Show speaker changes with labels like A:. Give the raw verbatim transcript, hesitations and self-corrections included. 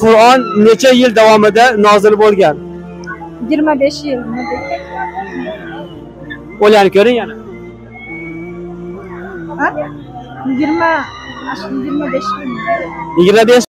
A: Qur'on necha yil davomida nozil bo'lgan?
B: yigirma besh yil.
A: O'ylani ko'ring yana.
B: Ha? yigirma yigirma besh yil.
A: yigirma besh